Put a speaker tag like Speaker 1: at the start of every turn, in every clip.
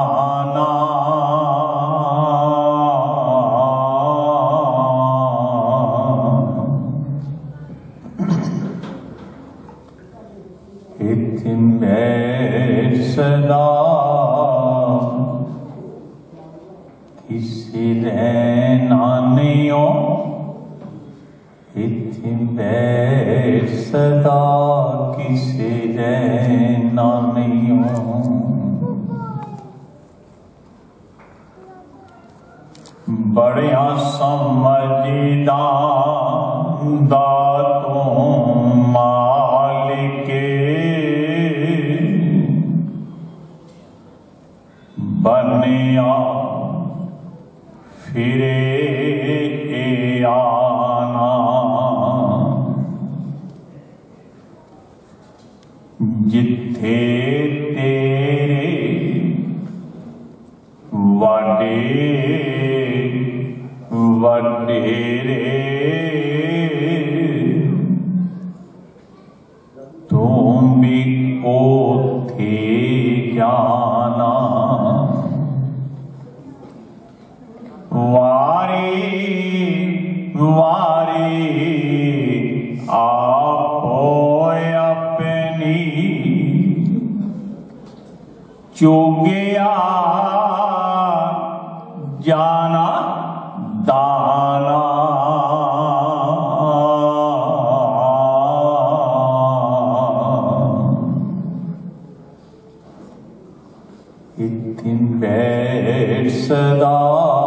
Speaker 1: सदा किसी नानियो बैठ सदा किसी नानियो बड़िया समझदा दातों मालिके बनिया फिरे आना जिथे तेरे वडेरे तुम भी ओथे जाना वारी वारी आपो अपनी चुगया जाना दाना इतनी बैठ सदा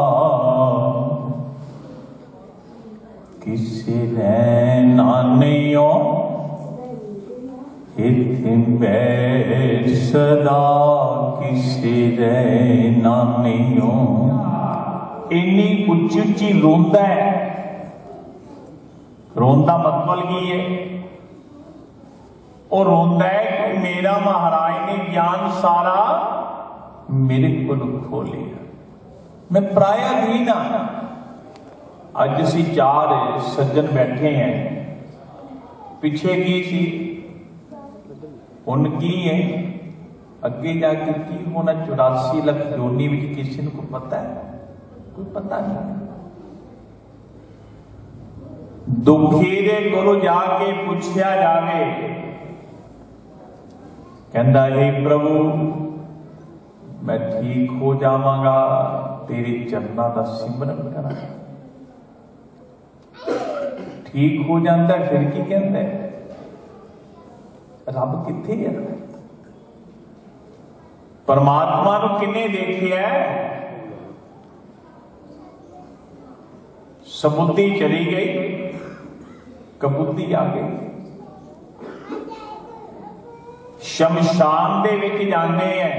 Speaker 1: किसी नानियों इतनी बैठ सदा किसी नानियों इन्नी उच्ची उच्ची रोंदा है। रोंदा मतलब की है और रोंदा है कि मेरा महाराज ने ज्ञान सारा मेरे को खो लिया, मैं परायाधीन हाँ। अज असी चार सज्जन बैठे हैं, पिछे की सी हुण की है, अगे जाके की होना 84 लाख योनी विच किसी को पता है? कोई पता नहीं। दुखी दे गुरु जाके पूछया जावे, कहंदा हे प्रभु मैं ठीक हो जावांगा तेरे चरणों का सिमरन करा। ठीक हो जाता है फिर की कहता है? रब किथे है? परमात्मा को किन्ने देखिया? सबुद्धि चली गई, कबूती आ गई। शमशान दे विच जाने हैं,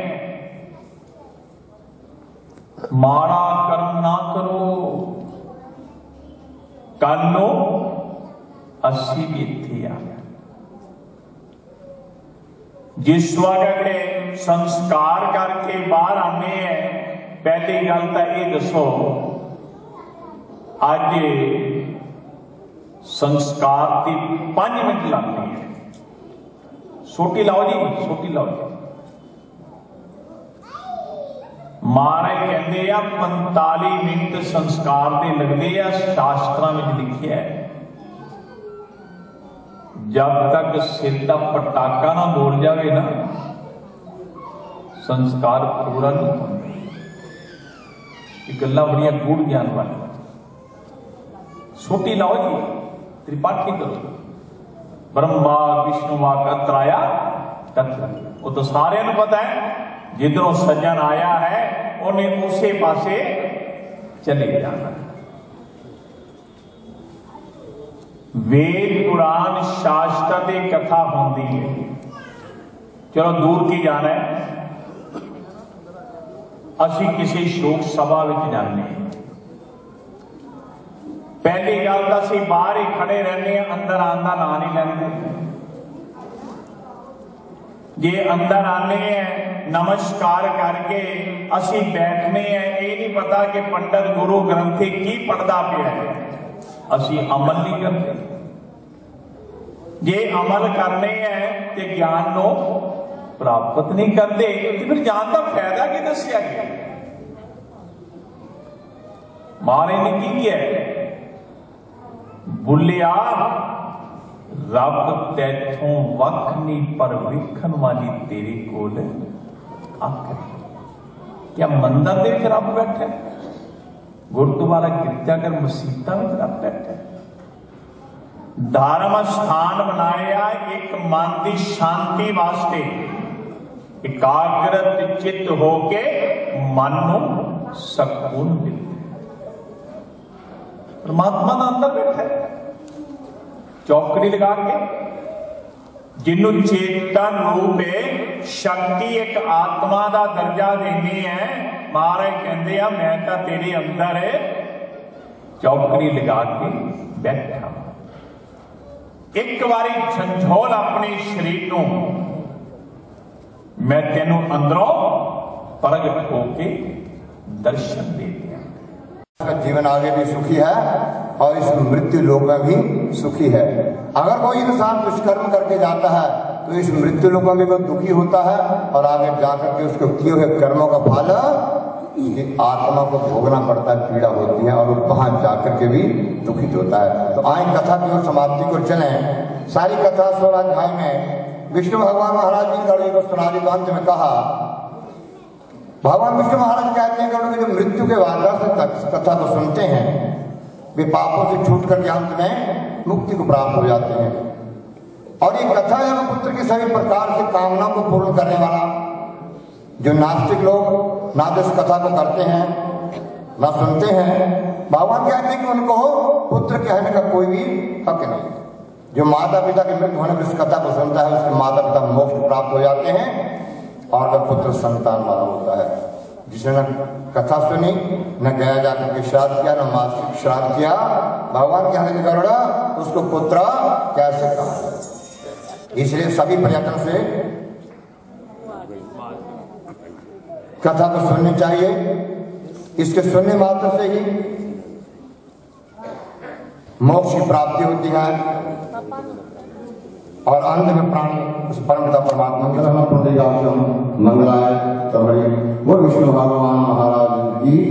Speaker 1: माड़ा कर्म ना करो, कर लो असी भी इत्थे आ गए। जिस वक्त संस्कार करके बाहर आने हैं, पहली गल तो ये दसो अज संस्कार की 5 मिनट लगते हैं। सोटी लाओ जी, सोटी लाओ जी। महाराज कहते हैं 45 मिनट संस्कार के लगते हैं। शास्त्रों में लिखिया है जब तक सिर का पटाका ना बोल जाए ना संस्कार पूरा नहीं होता। गल्लां बड़ियां गूढ़ ज्ञान वाली। सोटी लाओ जी, त्रिपाठी करो। ब्रह्मा विष्णु वा कत्राया तत्र, वो तो सारे को पता है। जिधरों सज्जन आया है उन्हें उसे पासे चले जाना। वेद पुराण शास्त्र की कथा होती है। चलो दूर की जाना है, असी किसी शोक सभा में जाने। पहली गल तो असी बाहर ही खड़े रहने, अंदर आंदा ना नहीं लेंगे। जे अंदर आने हैं नमस्कार करके असी बैठने हैं, ये नहीं पता कि पंडित गुरु ग्रंथी की पढ़ता पिया है, असी अमल नहीं करते। जे अमल करने हैं तो ज्ञान नो प्राप्त नहीं करते तो फिर जान का फायदा की दसिया गया। महाराज ने की किया बुलिया रब तैथों वख नहीं पर विखन वाली तेरी कोल अख। क्या मंदिर दे रब बैठा, गुरुद्वारा गिरजाघर मसीता में रब बैठा। धर्म स्थान बनाया एक मन की शांति वास्ते, एकाग्रत चित्त होके मन को सकून मिलता। परमात्मा का अंदर बैठा है, चौकड़ी लगा के जिन्हों चेतन रूप शक्ति एक आत्मा का दर्जा देनी है। महाराज कहते हैं मैं तो तेरे अंदर चौकड़ी लगा के बैठा। एक बारी झंझोल अपने शरीर को मैं तेनों अंदरों प्रगट होके दर्शन दे दिया।
Speaker 2: जीवन आगे भी सुखी है और इस मृत्यु लोक में भी सुखी है। अगर कोई इंसान दुष्कर्म करके जाता है तो इस मृत्यु लोक में भी वो दुखी होता है और आगे जाकर के उसको किए हुए कर्मों का फल उसकी आत्मा को भोगना पड़ता है, पीड़ा होती है और वो वहां जाकर के भी दुखित होता है। तो आए कथा की ओर समाप्ति को चलें। सारी कथा 16 अध्याय में विष्णु भगवान महाराज जी गरुड़ को सुनाने के अंत में कहा, भगवान विष्णु महाराज कहते हैं गरुड़ जो मृत्यु के बाद कथा को सुनते हैं वे पापों से छूट करके अंत में मुक्ति को प्राप्त हो जाते हैं। और ये कथा है वो पुत्र की सभी प्रकार से कामनाओं को पूर्ण करने वाला। जो नास्तिक लोग ना तो इस कथा को करते हैं ना सुनते हैं, भगवान कहते हैं कि उनको पुत्र कहने का कोई भी हक नहीं। जो माता पिता के मृत्यु होने पर इस कथा को सुनता है उसके माता पिता मोक्ष प्राप्त हो जाते हैं और वह पुत्र संतान वाला होता है। जिसने न कथा सुनी न गया जाकर के श्राद्ध किया न मासिक श्राद्ध किया, भगवान कहने के गरुड़ा उसको पुत्र कैसे कहा। इसलिए सभी प्रयत्न से कथा को सुननी चाहिए। इसके सुनने मात्र से ही मोक्ष की प्राप्ति होती है और अंत में प्राणी उस परम पिता परमात्मा के मंगलाय तमरी वो विष्णु भगवान महाराज की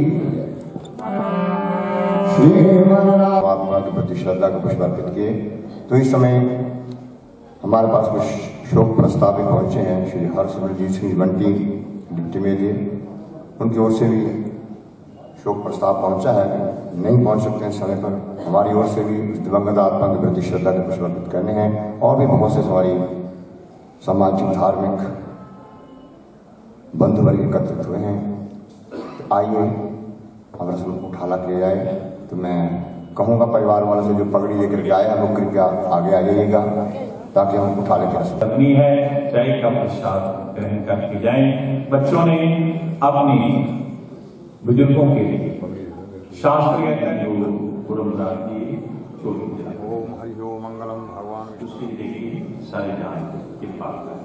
Speaker 2: परमात्मा के प्रति श्रद्धा को पुष्प अर्पित किए। तो इस समय हमारे पास कुछ शोक प्रस्ताव भी पहुंचे हैं। श्री हर्षवर्धन जी बंटी डिप्टी मेजर, उनकी ओर से भी शोक प्रस्ताव पहुंचा है। नहीं पहुंच सकते हैं समय पर, हमारी ओर से भी उस दिवंगत आत्मा के प्रति श्रद्धा के पुष्प अर्पित करने हैं। और भी बहुत से हमारी सामाजिक धार्मिक बंधु वर्ग एकत्रित हुए हैं। आइए अगर सब उठाला किया जाए तो मैं कहूँगा परिवार वालों से जो पगड़ी लेकर के आए हैं वो कृपया आगे आ जाइएगा ताकि हम उठा लेकर
Speaker 1: अपनी है चाय का प्रसाद ग्रहण करके जाएं। बच्चों ने अपनी बुजुर्गों के लिए शास्त्र कहता है जो परंपरा की छोड़ी जाए। ओम हरि ओम मंगलम भगवान उसके लिए सारे जान कृपा करें।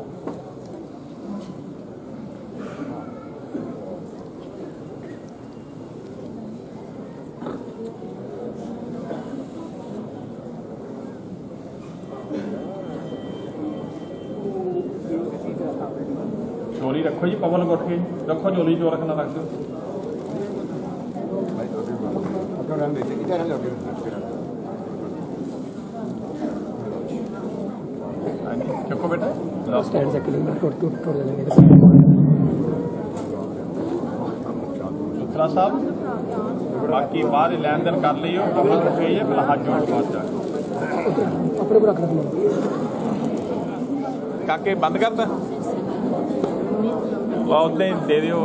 Speaker 1: झोली रखो जी, पवन को उठ के रखो झोली, जो रखना रख दो। चको बेटा स्टैंड से सुथरा साहब बाकी बाहर लैन देन कर लियो। पवन उठ गई है, पहले हाथ जोड़ के बात जाए काके बंद कर दे दियो।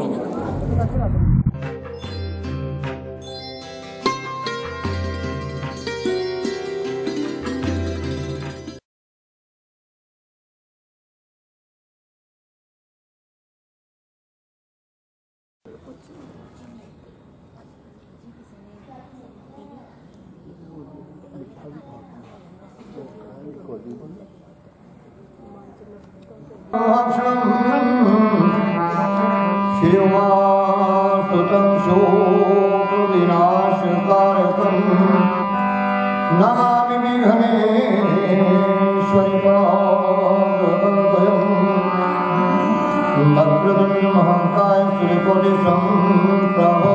Speaker 2: शिवमासुतं शोकविनाशकारकं नमामि विघ्नेश्वरपादपङ्कजं वक्रतुंड महाकाय सूर्यकोटि समप्रभ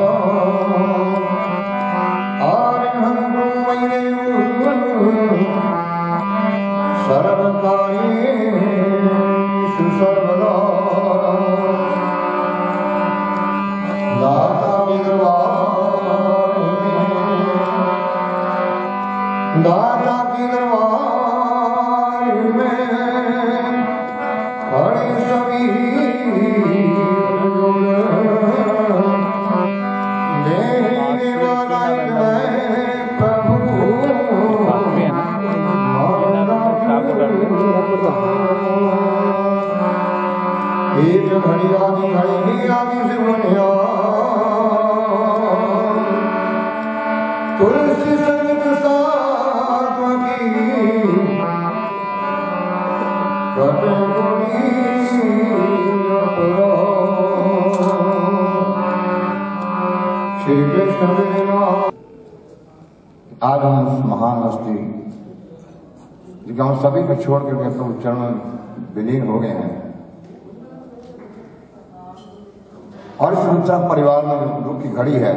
Speaker 2: आर्यभं ब्रह्मैरेव सर्वकार्येषु सर्वदा दाता की दरबार में खड़े सभी देने वाला प्रभु एक घड़ी आदि घड़ी आदि से बढ़िया तुलसी संगत सात्वकी कटगुणी श्री कृष्ण लीला। आज हम उस महान हस्ती जिसका हम सभी को छोड़ करके प्रभु चरण में विलीन हो गए हैं और इस रुद्रा परिवार में दुख की घड़ी है।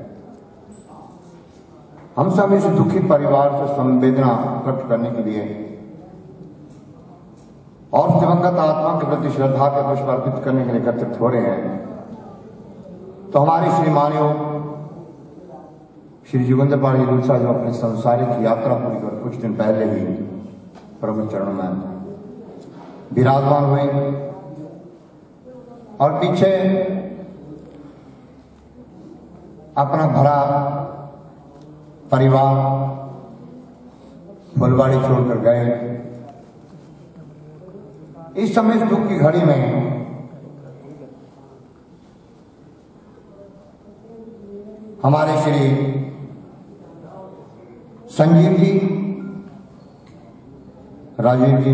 Speaker 2: हम सब इस दुखी परिवार से संवेदना प्रकट करने के लिए और दिवंगत आत्मा के प्रति श्रद्धा के पुष्प अर्पित करने के लिए एकत्रित हो रहे हैं। तो हमारी श्रीमानियों श्री जोगिंदर पाल रूसा जो अपने संसारिक यात्रा पूरी कर कुछ दिन पहले ही प्रभु चरणों में विराजमान हुए और पीछे अपना भरा परिवार फुलवाड़ी छोड़कर गए। इस समय इस दुख की घड़ी में हमारे श्री संजीव जी, राजीव जी,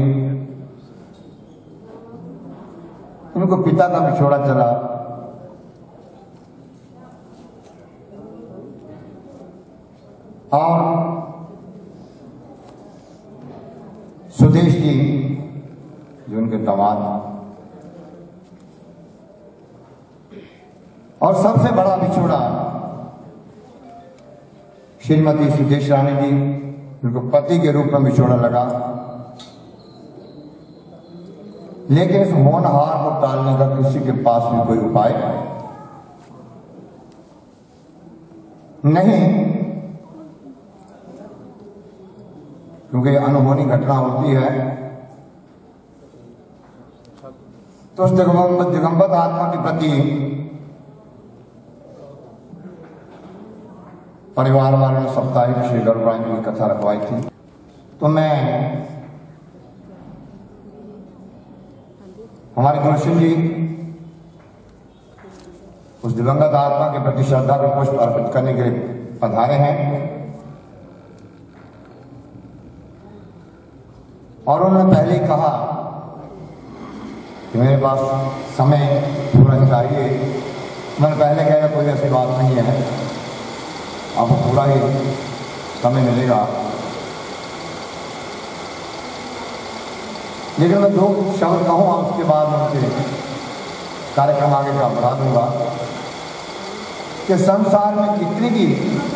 Speaker 2: उनको पिता का बिछोड़ा चला और सुदेश जी जो उनके दामाद और सबसे बड़ा बिछोड़ा श्रीमती सुदेश रानी जी, उनको पति के रूप में बिछोड़ा लगा। लेकिन इस होनहार को टालने का किसी के पास भी कोई उपाय नहीं, क्योंकि अनहोनी घटना होती है तो उस दिगंबर आत्मा के प्रति परिवार वालों ने साप्ताहिक श्री गरुड़ाई की कथा रखवाई थी। तो मैं हमारे गुरुसिंह जी उस दिवंगत आत्मा के प्रति श्रद्धा के पुष्प अर्पित करने के लिए पधारे हैं और उन्होंने पहले ही कहा कि मेरे पास समय पूरा चाहिए। मैंने पहले कहा कोई ऐसी बात नहीं है, आपको पूरा ही समय मिलेगा। लेकिन मैं दो शब्द कहूँ और उसके बाद उनके कार्यक्रम आगे का बढ़ा दूंगा कि संसार में कितनी भी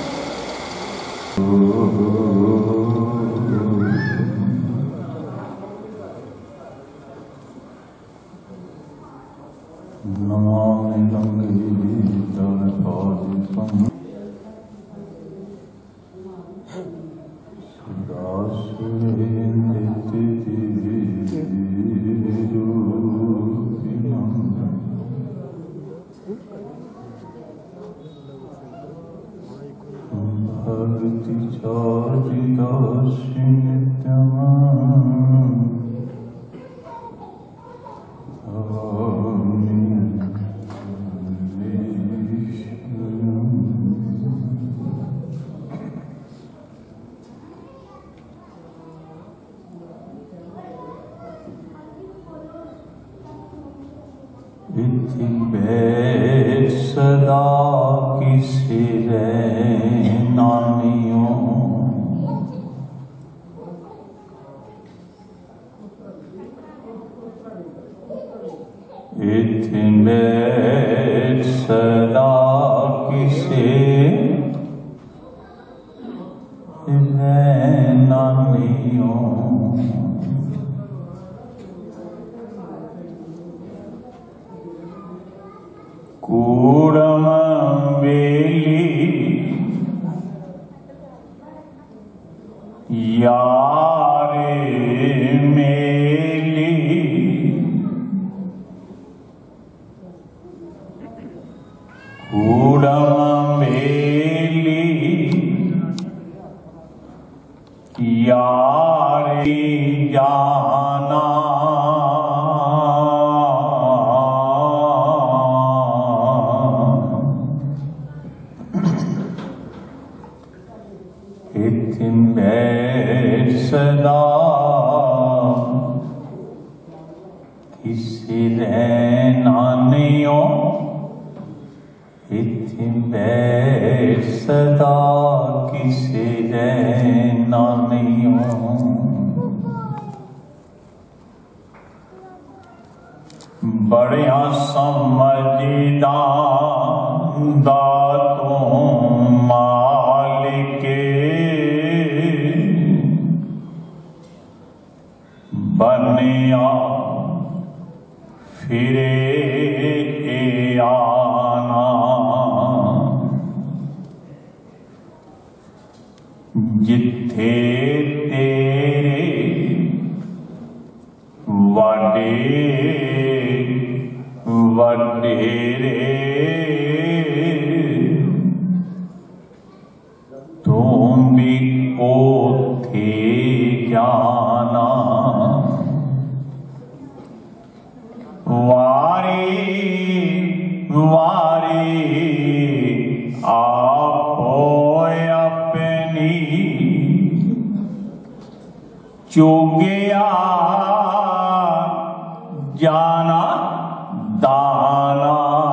Speaker 1: सदा किसी नानियों कूड़म बेली यारे मेली कूड़म बेली यारे जाना सदा किसी रहनानियों बैठ सदा किसी रहनानियों बड़िया समझदार दातों मालिके बनिया फिरे आना जिथे तेरे वडेरे तुम भी ओथे जाना वारी वारी आपो अपनी चुगिया जाना दाना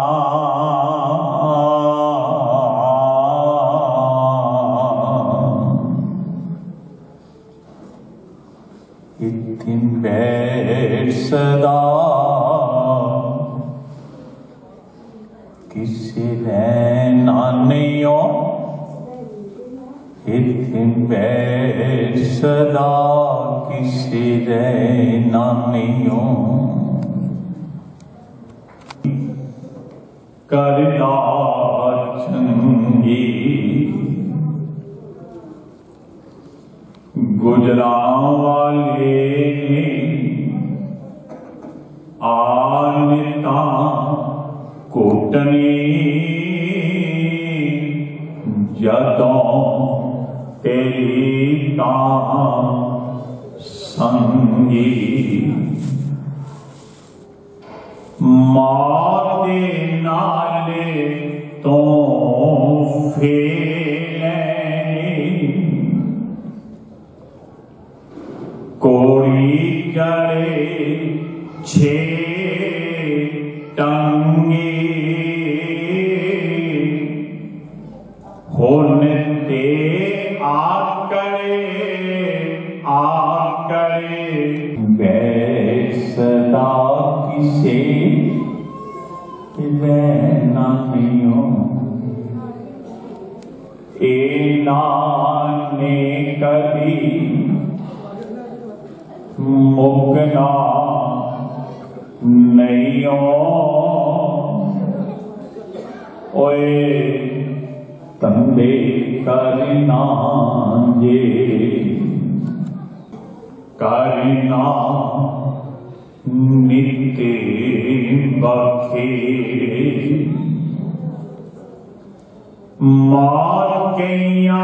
Speaker 1: इतनी बैठ सदा किसी रहनानियों इतनी बैठ सदा किसी रहनानियों करना चंगी गुजरां वाले आनिता कोटनी जदों तेरी संगी माते नाले तो फेले कोड़ी करे छे टंगे होने ते आकड़े बैठ सदा किसे रहनानियों ए नाने कभी मुकना नहीं ओए तंदे करना जे करना नित्य बखे मार कैया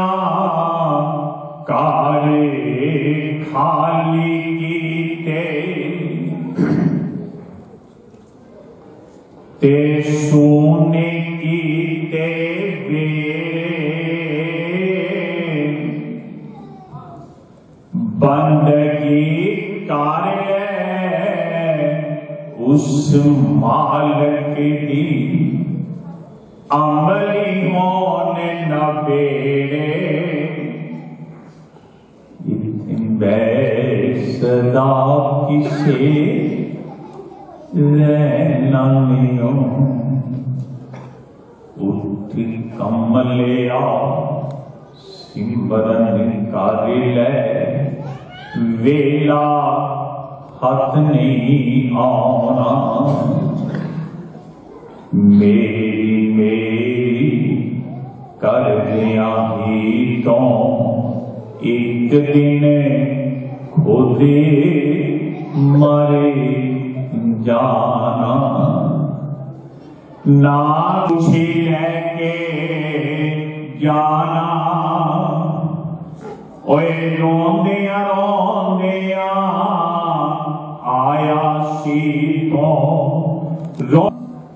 Speaker 1: कारे खाली कीते ते सोने कीते बंदगी कार्य उस मालिक दी अमली होने न बेड़े बैठ सदा किसे रहनानियों उठी कमलिया सिमरन कारिले वेला हथ नहीं आना मेरी तो एक दिन खोदे मरे जाना, ना कुछ लेके जाना। ओए रोंदिया रोंदिया आया सी तो रो।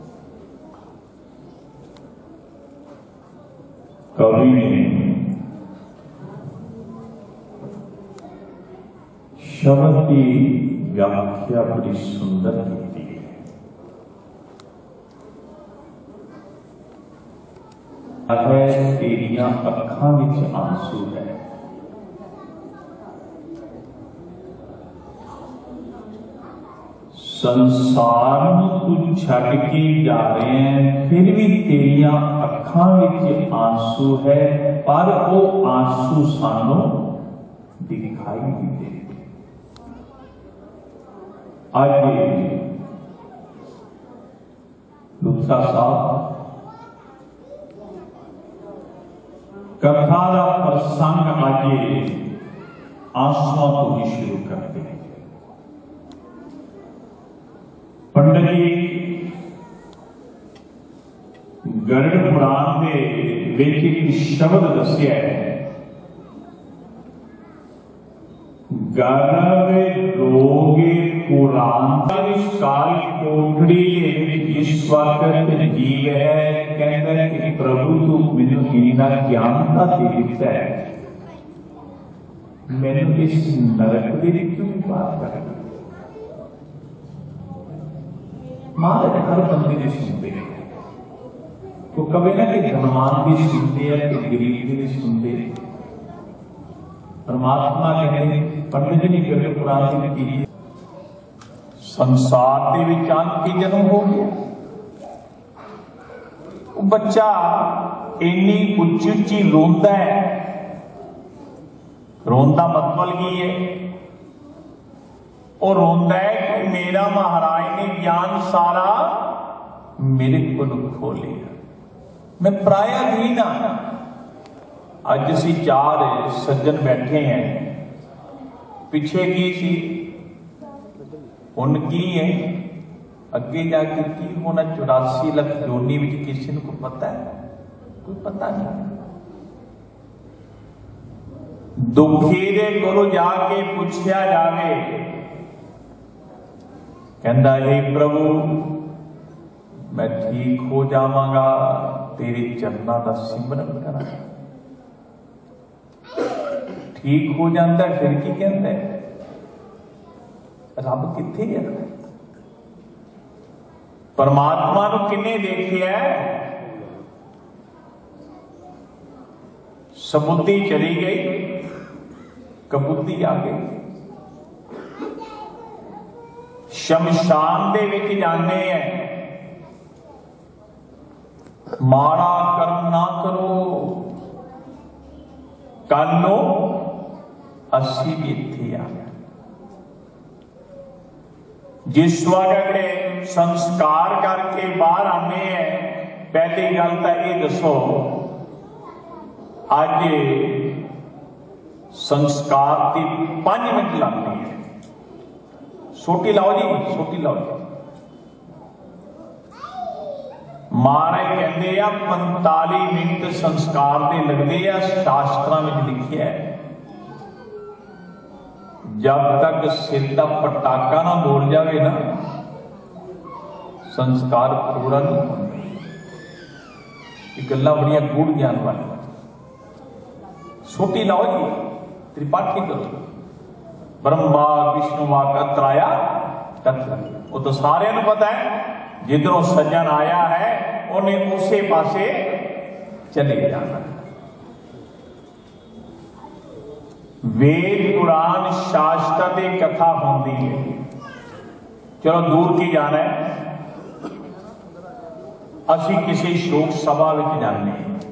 Speaker 1: कवि ने शब्द की व्याख्या बड़ी सुंदर की है। तेरिया अखां विच आंसू है, संसार में तू छड़ के जा रहे हैं, फिर भी तेरिया अखां विच आंसू है, पर वो आंसू सानू दिखाई नहीं देते। आज लुत्था साहब कथा का प्रसंग आज आंसुओं को ही शुरू करते हैं। पंडित जी गरुड़ पुराण के विच एक शब्द दसिया है, गर्भ रोगे पुराण काल कोठड़ी जिस वक्त जीव है, कहता कि प्रभु तू मैनू इन्ना ज्ञान का दे दिता है, मैनू इस नरक दे क्यों बात कर। महाराज हर बंदे ने सुनते हैं, तो कभी ना कि धनवान भी सुनते हैं कि गरीब भी सुनते हैं। परमात्मा कहते पंडित जी ने गरुड़ पुराण की संसार के विच की जन्म हो गया। बच्चा इन्नी उच्ची उच्ची रोंदा है, रोंदा मतलब की है, और रोंदा है कि मेरा महाराज ने ज्ञान सारा मेरे को खो लिया, मैं प्रायाधीन हाँ। अज असी चार सज्जन बैठे हैं, पिछे की सी हुण की है, अगे जाके की होना। 84 लाख योनी विच किसी को पता है? कोई पता नहीं। दुखी दे गुरु जाके पूछया जावे, कहंदा हे प्रभु मैं ठीक हो जावांगा, तेरे चरणों का सिमरन करांगा। ठीक हो जाता है फिर की कहता है? रब किथे है? परमात्मा को किन्ने देखिया? सबुद्धि चली गई, कबुद्धि आ गई। शमशान दे विच जाने हैं, माड़ा कर्म ना करो, कल नो असी भी इत्थे आ गए। जिस वक्त संस्कार करके बाहर आने हैं, पहली गल तो यह दसो अज संस्कार की 5 मिनट लगते हैं। सोटी लाओ जी, सोटी लाओ जी। महाराज कहते हैं 45 मिनट संस्कार के लगते हैं। शास्त्रों में लिखिया है जब तक सिर का पटाका ना बोल जाए ना, संस्कार पूरा नहीं होता। ये गल्लां बड़ियां गूढ़ ज्ञान वाली। सोटी लाओ जी, त्रिपाठी करो। ब्रह्मा विष्णुवा का त्राया तत्व, वो तो सारे को पता है। जिधरों सज्जन आया है उन्हें उसे पासे चले जाना। वेद पुराण शास्त्र की कथा होती है, चलो दूर की जाना है। असी किसी शोक सभा में जाने,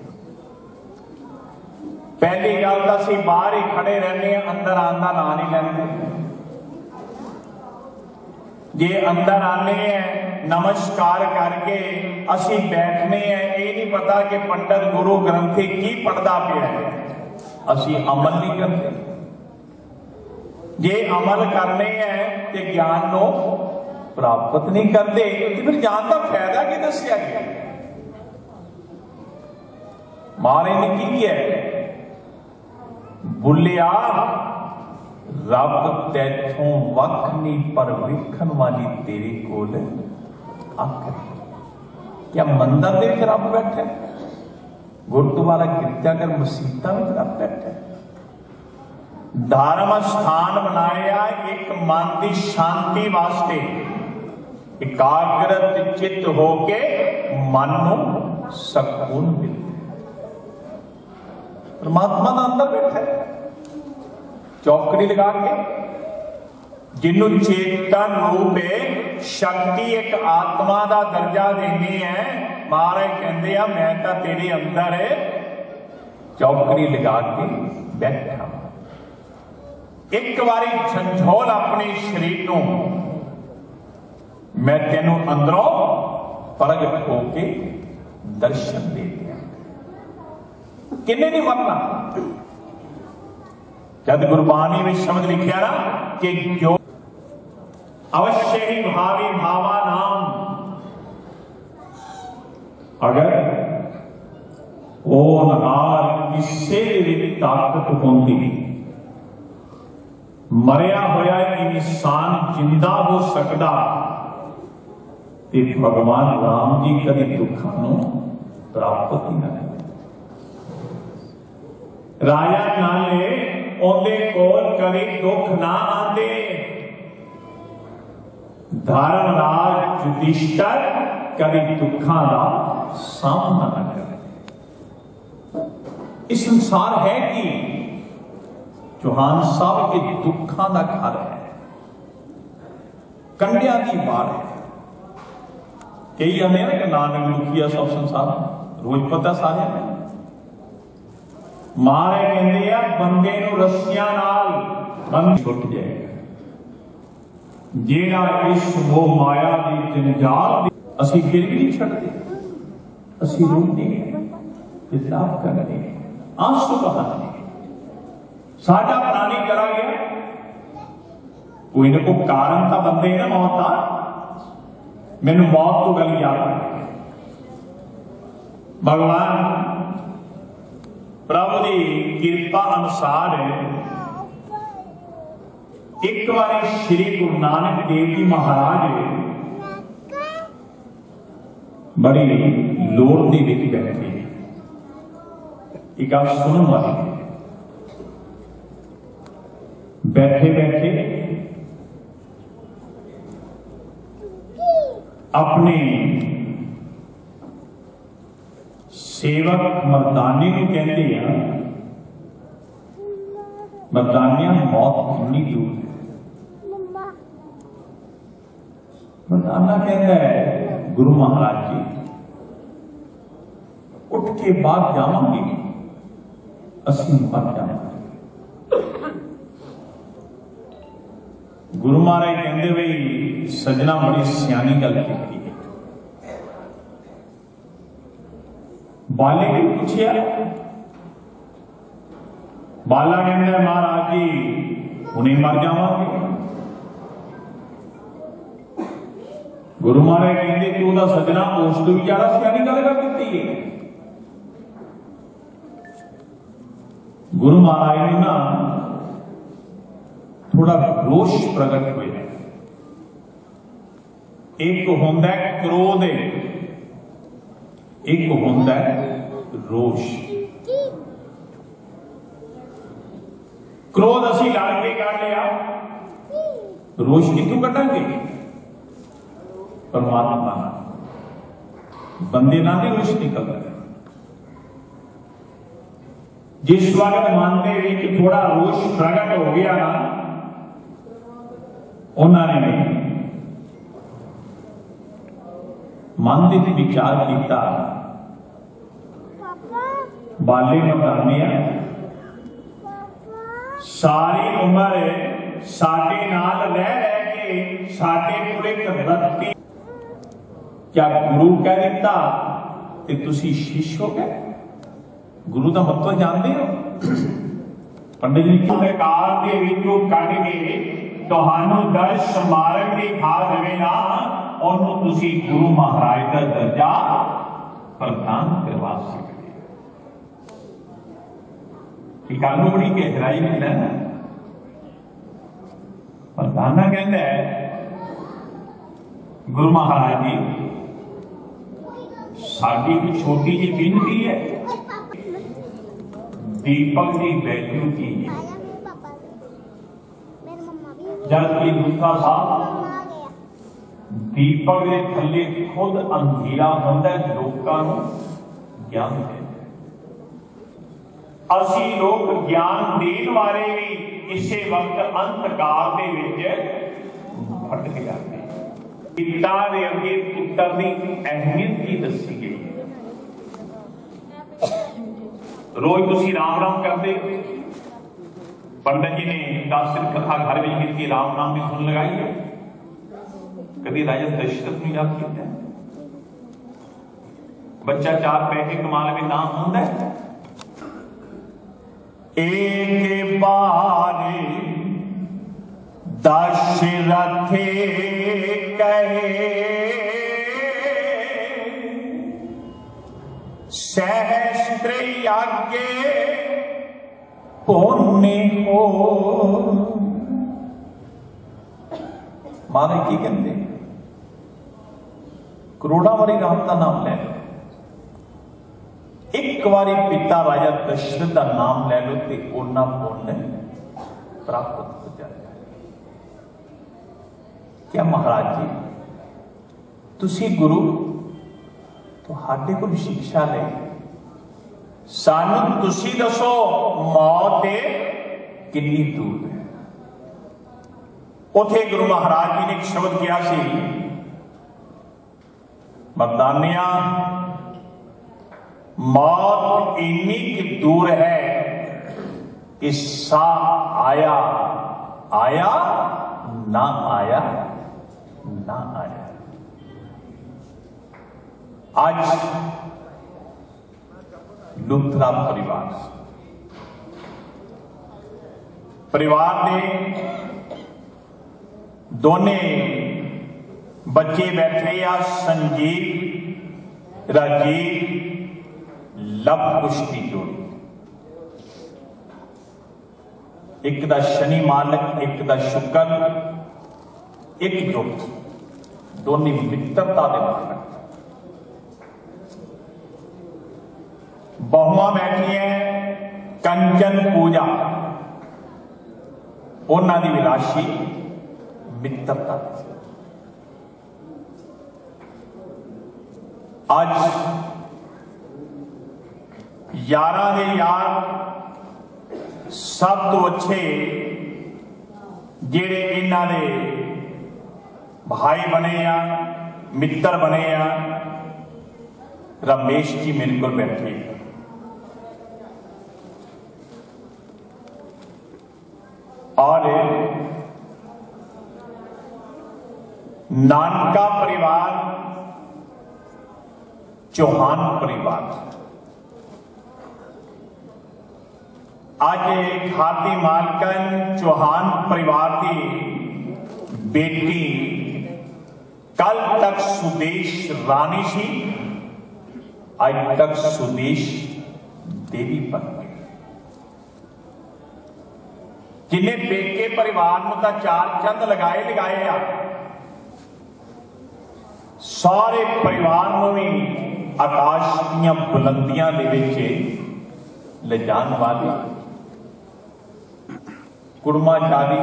Speaker 1: पहली गल तो असी बाहर ही खड़े रहने, अंदर आंदा ना नहीं लेंगे। जे अंदर आने हैं नमस्कार करके असी बैठने हैं, ये नहीं पता कि पंडित गुरु ग्रंथी की पढ़ता पिया है। असी अमल नहीं करते। जे अमल करने हैं तो ज्ञान को प्राप्त नहीं करते तो फिर ज्ञान का फायदा की दसिया गया। महाराज ने की किया बुलिया रब तैथों वख नहीं पर विखन वाली तेरी कोल अख। क्या मंदिर दे विच रब बैठा है, गुरुद्वारा गिरजाघर मसीतां विच रब बैठा है। धर्म स्थान बनाया एक मन की शांति वास्ते, एकाग्रत चित्त होके मन को सकून मिलता। परमात्मा का अंदर बैठा है चौकड़ी लगा के, जिन्हों चेतन रूप शक्ति एक आत्मा का दर्जा देनी है। महाराज कहते हैं मैं तो तेरे अंदर चौकड़ी लगा के बैठा। एक बारी झंझोल अपने शरीर को मैं तेनों अंदरों प्रगट होके दर्शन दे दिया। किन्ने नहीं मरना। जब गुरबाणी में शब्द लिखा ना कि जो अवश्य ही भावी भावा नाम, अगर वो नहार किसे भी ताकत होती, मरिया होया इंसान जिंदा हो सकता तो भगवान राम जी कभी दुखा प्राप्त ही न। राजा नाले ओंदे कोल कभी दुख ना आते। धर्मराज युधिष्ठिर कभी दुखा का सामना न करे। इस संसार है कि चौहान साहब के दुखा का घर है, कंडिया की बार है। कई आने ना कि नानक दुखिया सब संसार रोज पता सारे में। मारे कहते हैं बंदे नूं रस्सियां नाल बंद छुट जाएगा। जेड़ा इस मोह माया की जंजाल असी फिर भी नहीं छड़ते, असी रोते विलाप करते आंसू बहाते। साडा प्राणी करा गया कोई ना कोई कारण था बंदे ना मौत का। मैनू मौत तो गल याद आ गई। भगवान प्रभु की कृपा अनुसार एक बार श्री गुरु नानक देव जी महाराज बड़ी लोड़ के विच बैठे। एक गल सुनने वाली, बैठे बैठे अपने सेवक मर्दाने को कहते हैं, मर्दानिया मौत कितनी दूर है। मर्दाना कहता है गुरु महाराज जी उठ के बाद जावांगे, असी मर जावांगे। गुरु महाराज कहते भाई सजना बड़ी सियानी गल की। बाले ने पूछा, बाला कहता महाराज जी उन्हें मर जावांगे। गुरु महाराज कहते तू तो सजना उस तो भी ज्यादा सियानी गल कर दी है। गुरु महाराज ने ना थोड़ा रोष प्रकट हुए। एक होंदा है क्रोध, एक होंदा है रोष। क्रोध असी लड़ के कर लिया, रोष कितों कटांगे? परमात्मा बंदे ना भी रोष निकलता है। जिस वक्त मन के थोड़ा रोष प्रकट हो गया ना, उन्होंने मन के विचार किया बाले मकानिया सारी उम्र साडे नाल रह के साडे पूरे रत्ती क्या गुरु कह दिता ते तुसी शिष्य हो गए। गुरु का मतलब जानते हो? पंडित जी सरकार के विचों कट के तुहानू 10 मार्ग दिखा देवे ना, उन्होंने तुसी गुरु महाराज का दर्जा प्रदान करवा सकते। गल बड़ी गहराई में है ना। प्रधाना कहता है गुरु महाराज जी साडी एक छोटी जी बिनती है, दीपक की वैल्यू की है। जब कि दूसरा साहब दीपक के थले खुद अंधेरा होता है, लोगों को ज्ञान देता। असी लोग ज्ञान देने वाले भी इसे वक्त अंधकार दे विच भटक जाते हैं। पिता दे अगे पुत्र की अहमियत की दसी गई है। रोज तुसी राम राम करते, पंडित जी ने 10 दिन कथा घर में की राम नाम की धुन लगाई है। कभी राजा दशरथ में याद किया है? बच्चा 4 पैसे कमा ले नाम होंगे। एक बार दशरथ कहे सहस्त्र यज्ञ पुण्य हो। माने की कहते करोड़ा वारी राम का नाम ले लो, एक बारी पिता राजा दशरथ का नाम ले लो तो उन्ना पुण्य प्राप्त हो जाएगा। क्या महाराज जी तुसी गुरु तुहाडे कोल शिक्षा ले, सानू तुसी दसो मौत कितनी दूर है? उथे गुरु महाराज जी ने एक शब्द किया सी, मर्दानिया मौत इन्नी की दूर है कि सा आया आया ना आया ना आया। आज लुथरा परिवार ने दोने बच्चे बैठे आ, संजीव राजीव लव कुश्ती जोड़ी, एक दा शनि मालक एक दा शुक्र, एक जुट, दोनों मित्रता के मालक। बहुआ बैठी है कंचन पूजा, उन्हों की विलासी मित्रता। आज 11 दे यार सब तो अच्छे जेड़े इन्हां दे भाई बने आ, मित्र बने आ, रमेश जी मेरे को बैठे। और नानका परिवार, चौहान परिवार, आज खाती मालकन चौहान परिवार की बेटी कल तक सुदेश रानी सी, आज तक सुदेश देवी बन गई। जिन्हें बेटे परिवार में तो 4 चंद लगाए आ, सारे परिवार में भी आकाश दी बुलंदियां दे विच ले जान वाली कुड़माचारी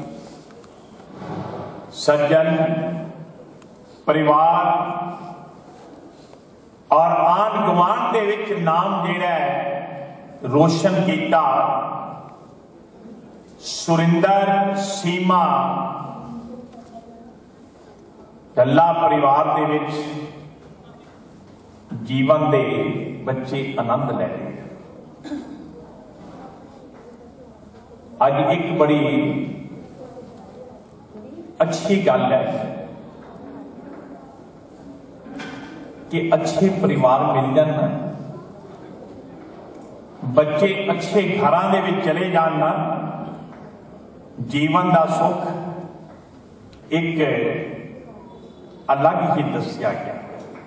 Speaker 1: सज्जन परिवार और आन गुआंढ दे विच नाम जिहड़ा है रोशन किया। सुरिंदर सीमा ढल्ला परिवार दे विच जीवन दे बच्चे आनंद ले रहे हैं। आज एक बड़ी अच्छी गल है कि अच्छे परिवार मिल जाना बच्चे अच्छे घरां दे विच चले जाण ना जीवन का सुख एक अलग ही दसिया गया।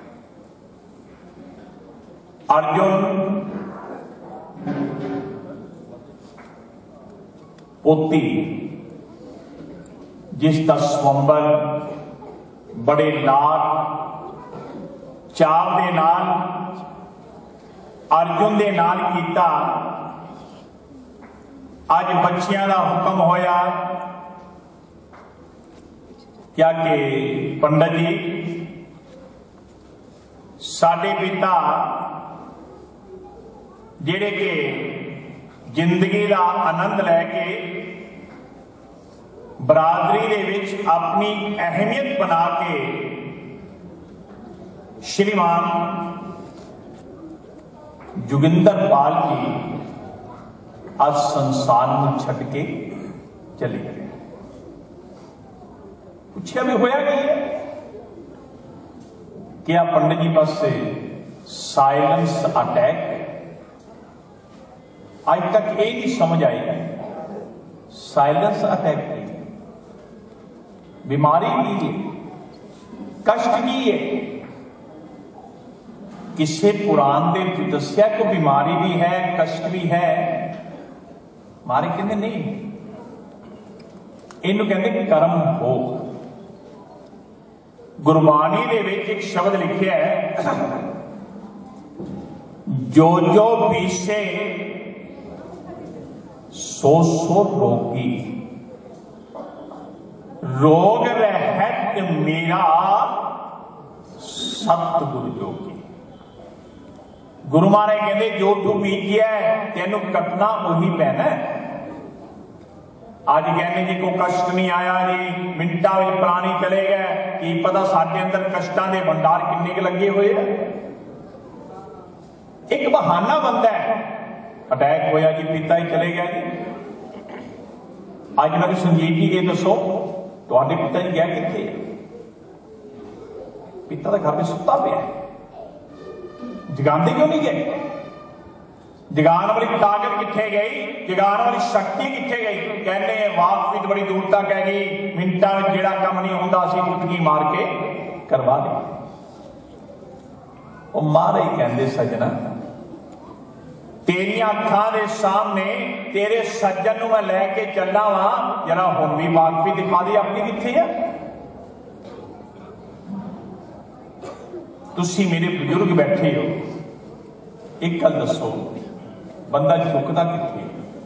Speaker 1: अर्जुन पोती जिसका स्वंबर बड़े लाड चाव दे नाल अर्जुन दे नाल कीता, अज बच्चियां का हुक्म होया क्या कि पंडित जी साडे पिता जिहड़े कि जिंदगी का आनंद लैके बरादरी दे विच अपनी अहमियत बना के श्रीमान जोगिंदर पाल जी आज संसार में छड़ के चले गए। पूछा भी होया कि है क्या पंडित जी पास साइलेंस अटैक है? आज तक ये नहीं समझ आई साइलेंस अटैक की बीमारी की है, कष्ट की है। किसी पुराण दे दस्या को बीमारी भी है कष्ट भी है, मारे कहते नहीं, इनू कहते कर्म भोग। गुरबाणी दे विच एक शब्द लिखिया है, जो जो बीसे सो सो रोगी, रोग रहत मेरा सतगुरु जोगी। गुरु महाराज कहते जो तू बीजिया तेनू कटना उही पैना। अज कहने जी कोई कष्ट नहीं आया जी, मिनटा में प्राणी चले गए, की पता साडे अंदर कष्टां दे भंडार किन्ने के लगे हुए हैं। एक बहाना बनता है, अटैक होया जी पिता ही चले गया जी। अज मैं संजीव जी ये दसो तुहाडे पिता जी गया कित्थे? पिता का घर में सुता पिया, जगांदे क्यों नहीं गए? जगाने वाली ताकत कित्थे गई? जगाने वाली शक्ति कित्थे गई? कहने वाकफित बड़ी दूर तक है गई, मिनटा में जेड़ा काम नहीं होंदा असीं टुटकी मार के करवा दे। वो मारे ही कहंदे सजना तेरिया अखां दे सामने तेरे सज्जन नूं मैं लैके चलना वा, जरा हुण भी वाकफी दिखा दी अपनी कित्थे है। तुसी मेरे बुजुर्ग बैठे हो, एक गल दसो बंदा झुकदा कित्थे?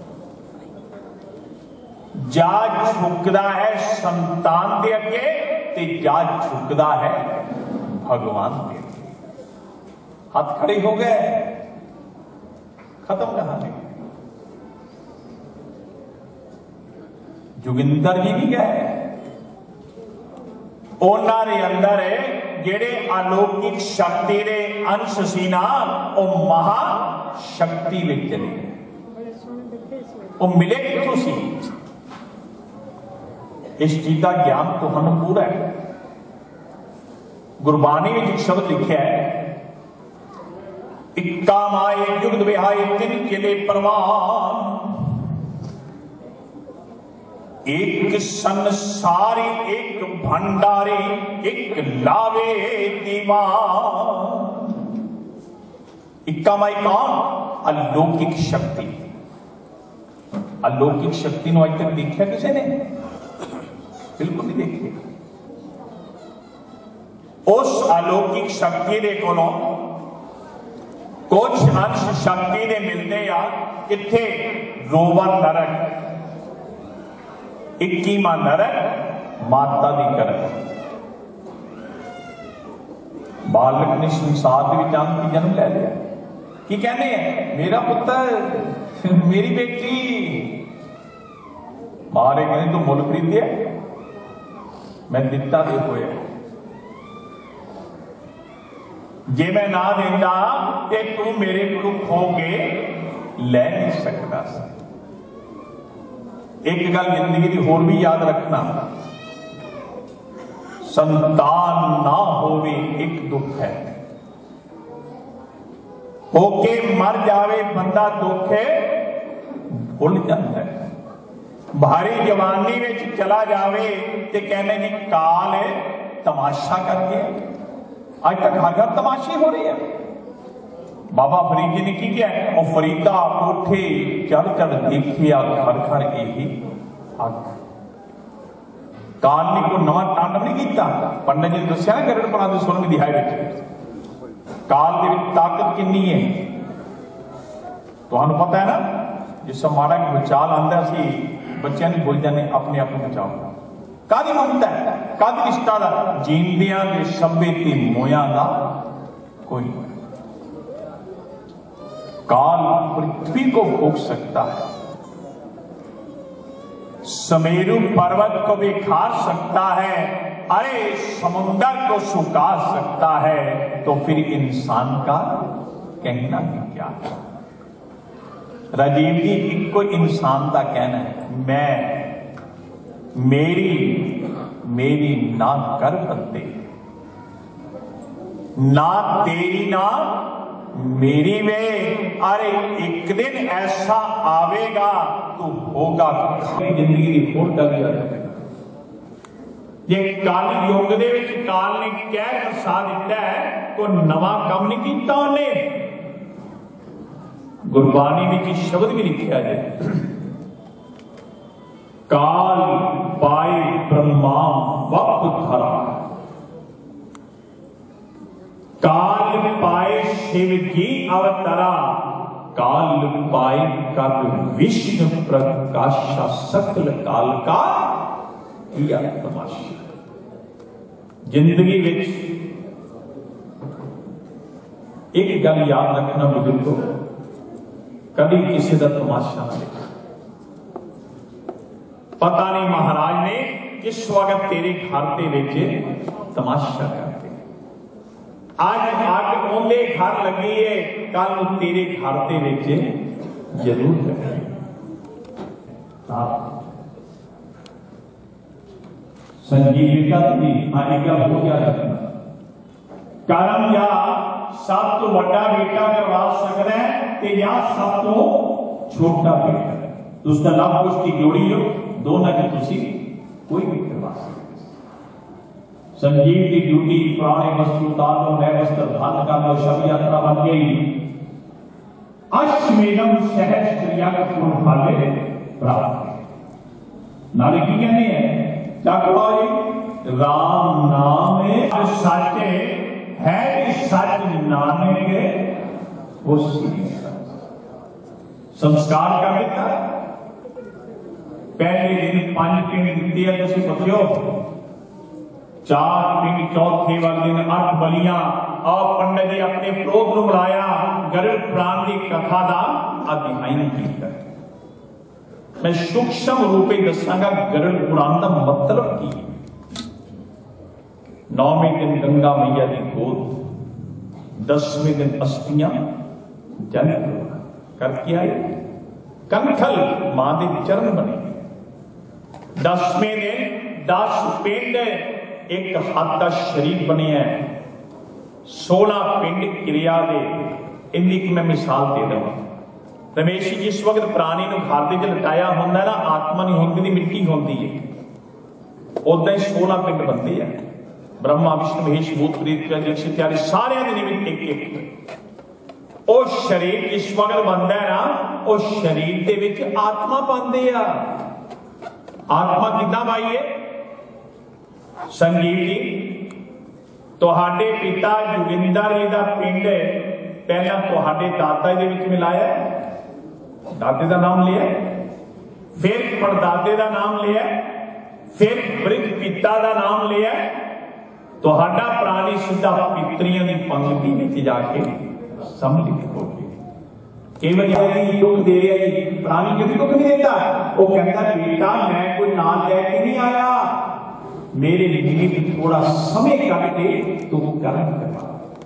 Speaker 1: जा झुकदा है संतान दे अगे ते जा झुकदा है भगवान दे अगे। हाथ खड़े हो गए, खत्म कहानी। जोगिंदर जी भी गए, उन्होंने अंदर जेड़े अलौकिक शक्ति दे अंश सी ना, वो महाशक्ति में चले गए। वो मिले कितों सी? इस चीज का ज्ञान तो हम पूरा है। गुरबाणी में एक शब्द लिखा है, इक्का माए जुगद बिहाए तिन चले परवान, एक संसारी एक भंडारी एक लावे दीवान। इक्का माई कौन? अलौकिक शक्ति। अलौकिक शक्ति नु आज तक देखा किसी ने? बिल्कुल नहीं देखी। उस अलौकिक शक्ति दे कोलों कुछ अंश शक्ति दे मिलते आ किथे? रोवन नरक, 21वां नरक माता दी करक। बालक ने संसार के विच जन्म ले लिया, की कहने हैं मेरा पुत्र मेरी बेटी, मारे कहने तू मुल खरीदिया, मैं दिता दे होया, जे मैं ना देंदा ते तू मेरे को खो के ले नहीं सकता। एक गल जिंदगी की होर भी याद रखना, संतान ना होवे एक दुख है, होके मर जावे बंदा दुख भुल जाता है। भारी जवानी में चला जावे तो कहने जी काल तमाशा कर गया। अज तक हर घर तमाशे हो रहे हैं। बाबा फरीद जी ने की किया, और फरीदा कोठे चढ़ चढ़ देखिया घर घर यही अग। काल ने कोई नवा तांडव नहीं किया। पंडित जी ने दसिया ना गरड़पणा की 16वीं दिहाई में काल की ताकत कितनी है तुहानू पता है ना। जिस माड़ा भूचाल आंदा सी बच्चों ने भूल जाने अपने आप को बचाओ। कादी ममता है, कादी रिश्ता का जींदियां के सभे ते मोया का कोई नहीं। काल पृथ्वी को फूंक सकता है, समेरु पर्वत को भी खार सकता है, अरे समुंदर को सुखा सकता है, तो फिर इंसान का कहना भी क्या है। राजीव जी एक कोई इंसान का कहना है, मैं मेरी ना कर बंदे, ना तेरी ना मेरी वे, अरे एक दिन ऐसा आवेगा तो होगा जिंदगी की होड़ कर दिया जाएगा। ये काली योग दे विच काल ने क्या दसा दिता है, कोई नवा काम नहीं किया उन्हें। गुरबाणी में शब्द भी लिखा जाए, काल पाए ब्रह्मा वक्त धरा, काल पाए शिव जी अवतरा, काल पाए कर विष्णु प्रकाशा, सकल काल का किया तमाशा। जिंदगी विच एक गल याद रखना बुजुर्गो, कभी किसी का तमाशा ना देखा। पता नहीं महाराज ने किस वक्त तेरे घर के विच तमाशा करते। आज आग ओंदे घर लगी है, कल तेरे घर के विच जरूर लगे। संजीविका जी आएगा हो गया कर्म या सब तो बड़ा बेटा करवा सकता है या सब तो छोटा बेटा, उसका लाभ उसकी जोड़ी हो दोनों की तुसी कोई भी करवा सकते। संजीव की ड्यूटी पुराने वस्त्र उतार दो, नए वस्त्र धारण कर दो, शव यात्रा बन गई। अश्वमेधम सहज क्रिया का पूर्ण फल प्राप्त। नाले की कहने हैं क्या कहो जी, राम नाम सच है, सच नाम के वो संस्कार कर देता। पहले दिन 5 पिंड दिती है, तुम बच्चो 4 पिंड, चौथे वाले दिन 8 बलियां। और पंडित जी अपने प्रोग को बुलाया, गरुड़ पुराण की कथा का अध्ययन किया। मैं सूक्ष्म रूप में दसांगा गरुड़ पुराण का मतलब की। 9वें दिन गंगा मैया की गोद, 10वें दिन अस्थियां जल करके आए, कंठल मां के चरण बने। 10वें दिन 10 पिंड एक हाथ का शरीर बने हैं, 16 पिंड क्रिया दे। इनकी की मैं मिसाल दे दूँ। रमेश जी जिस वक्त प्राणी को खाते च लटाया होंगे ना, आत्मा नहीं होंगी, मिट्टी होती है, उदा ही 16 पिंड बनते हैं। ब्रह्मा विष्णु महेश भूत प्रेत इत्यादि सारे निमित्त एक एक। वो शरीर जिस वक्त बनता है ना, उस शरीर के विच आत्मा पाते आ। आत्मा कितना पाई है? संजीव जी तुहाडे पिता जोगिंदर जी का पिंड पहला तुहाडे दाता जी विच मिलाया, दाते का नाम लिया, फिर परदाते का नाम लिया, फिर वृद्ध पिता का नाम लिया। तुहाडा प्राणी सीधा पितरियों की पंक्ति में जाके सम्मिलित हो गया। केवल दुख दे रहा है, प्राणी क्यों दुख नहीं देता? वो कहता है बेटा मैं कोई नाम लेके नहीं आया, मेरे निमित्त थोड़ा समय करके तू कर्म करवा,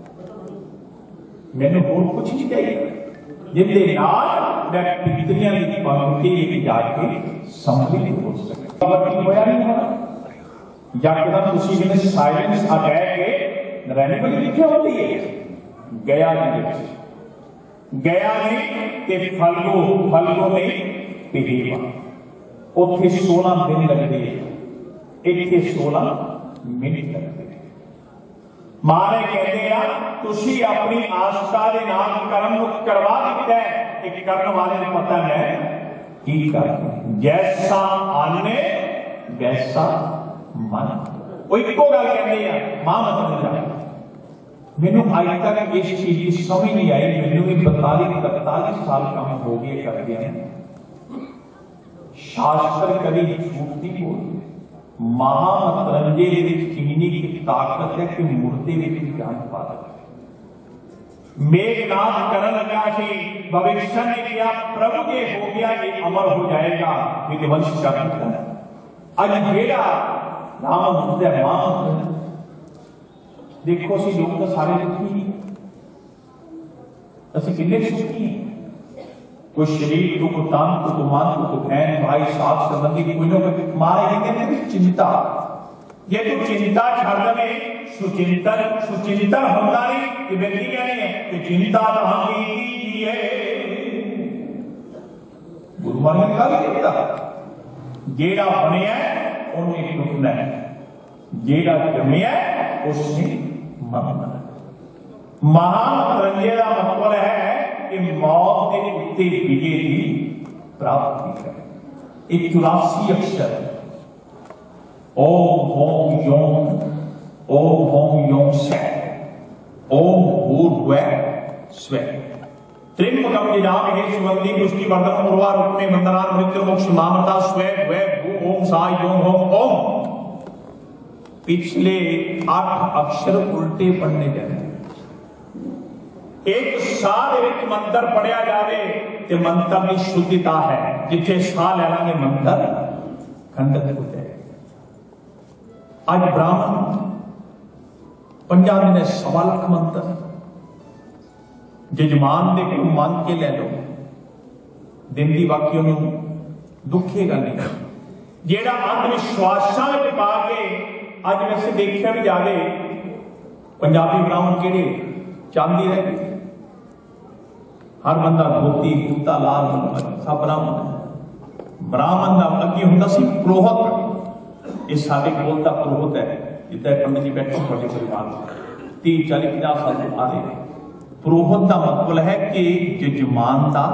Speaker 1: मैंने और कुछ नहीं चाहिए। जिंदे नाल मैं पितरियां की पंक्ति में जाके सम्मिलित हो सके। होया नहीं होना यकदम उसी ने साइलेंस अटैक के नारायणी को लिखे होती है। गया जी गया ने ते फलगो ने पिहेवा। उत्थे 16 दिन लगते, इत्थे 16 मिनट लगते। महाराज कहते हैं तुसी अपनी आस्था के नाल कर्म करवा दिता है, एक करने वाले ने पता है की कर, जैसा अन्न वैसा मन। वो एको गल कहते हैं मां मतलब मैनू अज तक इस चीज की समझ नहीं आई। मैनू भी 42-43 साल काम हो गए कर दिया। शास्त्र कभी झूठ नहीं बोलते। महामतरंजे चीनी की ताकत है कि मुर्दे में जान पा रहे। मेघनाथ करन लगा कि भविष्य ने किया, प्रभु के हो गया, ये अमर हो जाएगा, ये वंश चक्र अज जेड़ा राम मुद्दा मां। देखो असी लोग तो सारे दुखी, असि किन्ने सुखी हैं। कोई शरीर को, कोई तन को, कोई मन को, कोई बहन भाई साथ संबंधी कोई ना कोई। मारे कहते हैं चिंता, ये तो चिंता छड़ दे सुचिंतन होता नहीं। कि व्यक्ति कह रहे हैं कि चिंता गुरु महाराज का भी कहता जेड़ा बने उन्हें टुटना है, जेड़ा जमे उसने मरना। महामतरंजे का मतलब है कि मौत के उत्ते विजय की प्राप्ति है। 84 अक्षर ओम होम योम, ओम होम योम से, ओम भूर्भुव स्वः। त्रिंबकम यजामहे सुगंधिं पुष्टिवर्धनम् उर्वारुकमेव वन्दनात् मृत्युर्मोक्षमामृतात् स्वः द्वै भू ओम सा योम होम ओम। पिछले 8 अक्षर उल्टे पढ़ने जाते। एक साह मंत्र पढ़िया जाए तो मंत्र की शुद्धता है, जिथे साह ले लेंगे मंत्र खंडित हो जाए। आज ब्राह्मण 50 दिन 1.25 लाख मंत्र जजमान दे को मान के ले लो, दिन की बाकी उन्होंने दुखेगा नहीं। जेड़ा अंधविश्वासा में पा के अज वैसे देखा भी जाए पंजाबी ब्राह्मण केड़े चांदी रह गए। हर बंदा धोती कुर्ता लाल सब ब्राह्मण। ब्राह्मण का अगे होंदा सी पुरोहित। ये साडे कोल दा पुरोहित है, जिद्दां पंडित जी बैठे बड़े परिवार 30-40-50 साल तो आ रहे। पुरोहित का मतलब है कि जजमान का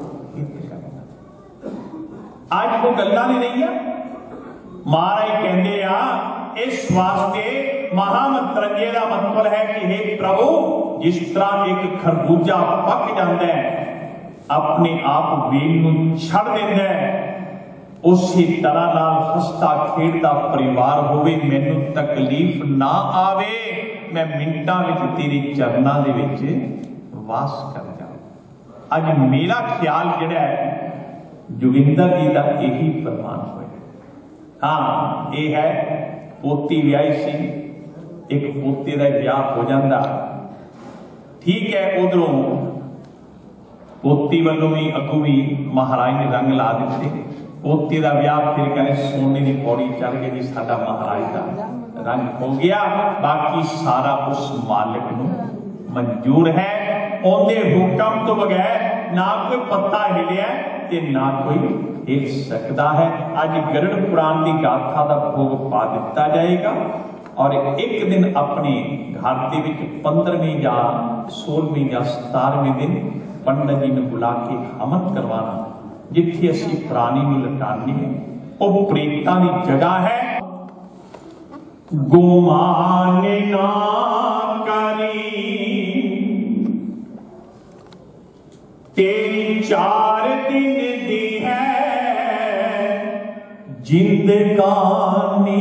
Speaker 1: आज वो गल्लां नहीं रही। महाराज कहते आ इस वास्ते महामतरंजे का मतलब है कि हे प्रभु, जिस तरह एक खरबूजा पक जाता है अपने आप वेल नूं छड़ देता है, उसी तरह नाल हसता खेड़ता परिवार होवे, मैनू तकलीफ ना आवे, मैं मिंटां विच तेरे चरनां दे विच वास कर जाऊं। अज मेरा ख्याल जिहड़ा है जोगिंदर जी का यही प्रमाण होया। हाँ, यह है पोती व्याही सी, एक पोते का ब्याह हो जाता, ठीक है। उधरों पोती वालों भी अगू भी महाराज ने रंग ला दिते। पोते का ब्याह फिर कहने सोने की पौड़ी चढ़ के जी साडा महाराज का रंग हो गया। बाकी सारा उस मालिक नूं मंजूर है। उनके हुक्म तो बगैर ना कोई पत्ता हिलिया ते ना कोई हिल सकता है। आज गरुड़ पुराण की गाथा का भोग पा दिता जाएगा और एक दिन अपने घर के 15वें या 16वें या 17वें दिन पंडित जी ने बुला के हवन करवाना, जिथे असी प्राणी में लटाने वो प्रेतां की जगह है। गुमान ना करी तेरी 4 दिन दी है जिंदगानी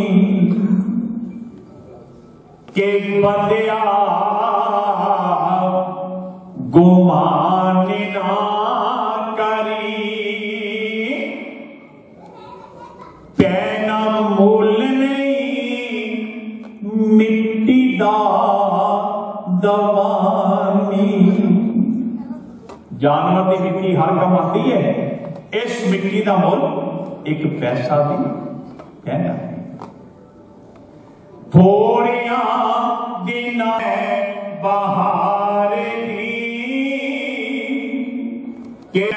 Speaker 1: के बंदिया, गुमान ना करी पैना मुल नहीं मिट्टी दा दवानी। जानवर की मिट्टी हर काम आती है, इस मिट्टी का मुल एक पैसा भी कहना है। थोड़िया दिन बहार दी के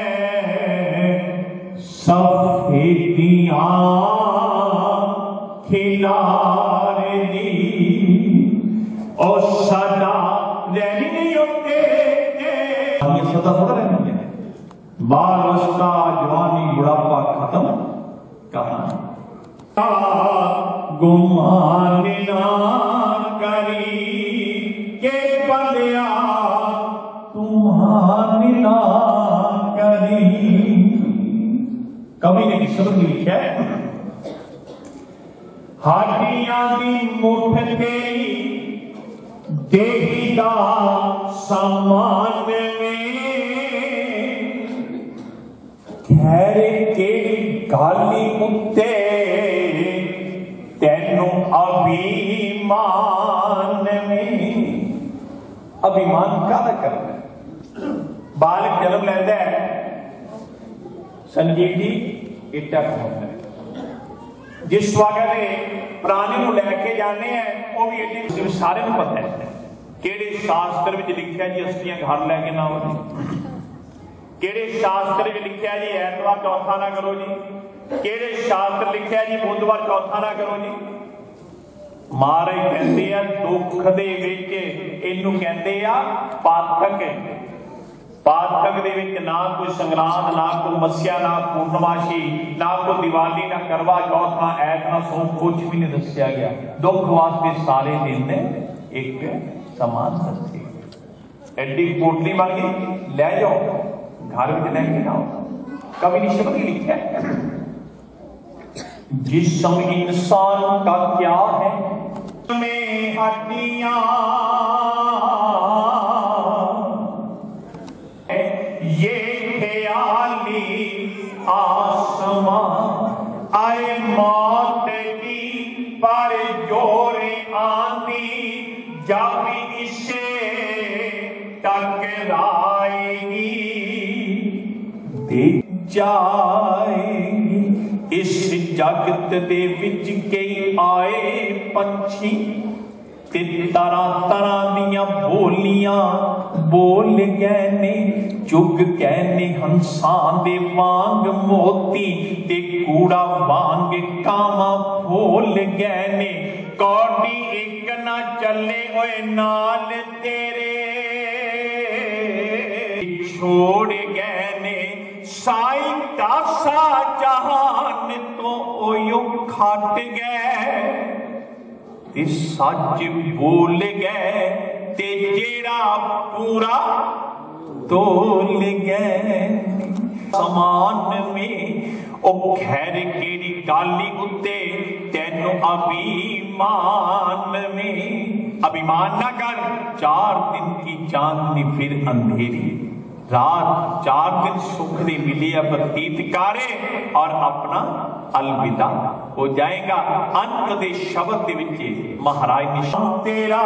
Speaker 1: सफेदियां खिलारे दी और सदा रहनी होते ये सदा थोड़ा रहनी है। बाल अवस्था जवानी बुढ़ापा खत्म कहानी गुमान ना करी के बंदिया तुम्हारी ना करी। कवि ने शब्द लिखा है हाटियां दी मुठ तेरी देही दा सामान में खैर के गाली उत्ते तेनू अभिमान में। अभिमान कादा करना है। बालक जन्म लेंदा है संजीव जी इट्टा होता है जिस वक्त प्राणी को लैके जाने हैं वो भी एडी सारे को पता है केड़े शास्त्र में लिखा जी अस्थियां घर लैके ना हो केड़े शास्त्र में लिखा जी ऐतवार चौथा ना करो जी केड़े शास्त्र लिखा जी बुधवार चौथा ना करो जी। महाराज कहते हैं दुख दे विच इनू कहते हैं पाठक पाठक दे विच ना कोई संग्रांद ना कोई मस्या ना पूर्णमाशी ना कोई दिवाली ना करवा चौथ ना ऐत ना सोम कुछ भी नहीं दसिया गया। दुख वास्ते सारे दिन एक समान दसे एडी पोटली मांगी ले जाओ घर में लेके आओ। कवि ने शब्द लिखा है जिस्म इंसान का क्या है में हड्डियां ये ख्याली आसमां आए मौत की पर जोरे आंधी जब इसे टकराएगी देख जाएगी। इस जगत दे विच कई आए पंछी ते तरह तरह दियां बोलियां बोल गए ने चुग गए ने हंसां दे वांग मोती ते कूड़ा वांग कावा बोल गए ने कौड़ी एक ना चले ओए नाल तेरे छोड़ गए ने साई दासा जहान तो ओयो खट गए ते सच बोल गए ते जेड़ा पूरा तोल गए। समान में ओ खैर केड़ी गाली उत्ते तेनू अभिमान में। अभिमान ना कर 4 दिन की चांदनी फिर अंधेरी रात 4 दिन सुख दे मिले बतीत कारे और अपना अलविदा हो जाएगा। अंत दे शब्द दे विच महाराज ने तेरा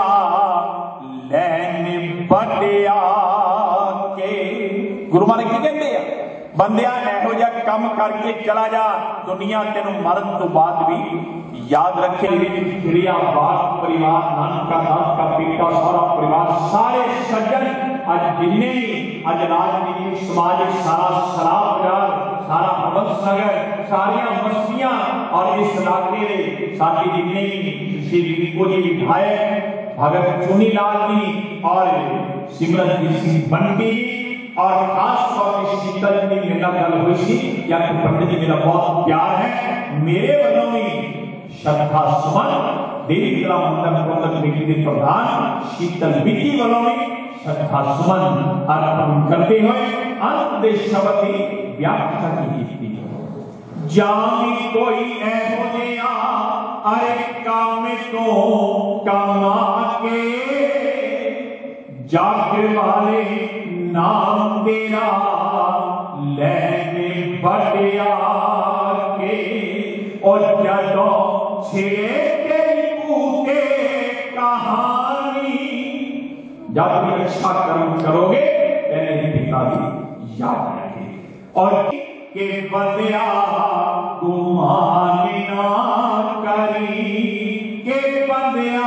Speaker 1: लैन बड़िया के गुरु महाराज की कहते हैं बंदिया एहो जिहा कम करके चला जा दुनिया तेनू मरन तो बाद भी याद रखे। खिड़िया बाप परिवार नानका दास का बेटा सारा परिवार सारे सज्जन अज जिन्ने अज राजनीतिक सामाजिक सारा शराब बाजार सारा अमृत नगर सारिया बस्तियां और इस इलाके के साथी जिन्ने भी श्री रिंकू जी विधायक भगत चुनी लाल जी और सिमरन सिंह बंटी और खास तौर पर शीतल जी मेरे गल हुई सी या पंडित जी मेरा बहुत प्यार है मेरे वालों भी श्रद्धा सुमन देवी कला मंदिर प्रबंधक कमेटी के प्रधान शीतल बिजी वालों भी श्रद्धा सुमन अर्पण करते हुए अंत दे शब्द की व्याख्या की जामी कोई ऐहो जिहा अरे काम तो कमा के जाग वाले नाम तेरा लैने बढ़िया के और जदों छिड़े तेरी बूते कहानी जब भी अच्छा कर्म करोगे तेरे पिता भी याद रहे और के बंदिया गुमान ना करी के बंदिया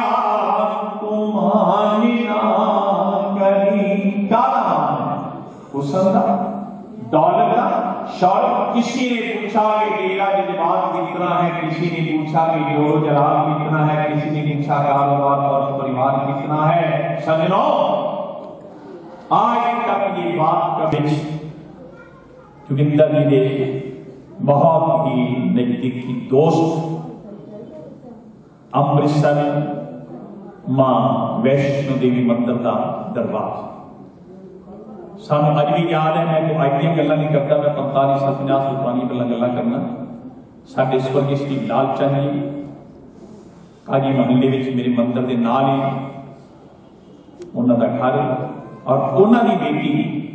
Speaker 1: गुमान ना करी। हुसन दा दौलत का शौहरत। किसी ने पूछा कि डेरा जज्बात कितना है, किसी ने पूछा कि जोरो जलाल कितना है, किसी ने पूछा कारोबार और परिवार कितना है। सजनों, आज तक ये बात कभी जोगिंदर जी ने बहुत ही नजदीकी दोस्त अमृतसर मां वैष्णो देवी मंदिर का दरबार सानू अज भी याद है। मैं तो अज दी गल्लां नहीं करता, मैं 45 साल 50 साल पुरानी गल्लां करना। साडे स्वर्गीय श्री लालचंद जी काजी महल्ले विच मेरे मंदिर के नाल ही उन्हां दा घर और उन्हां दी बेटी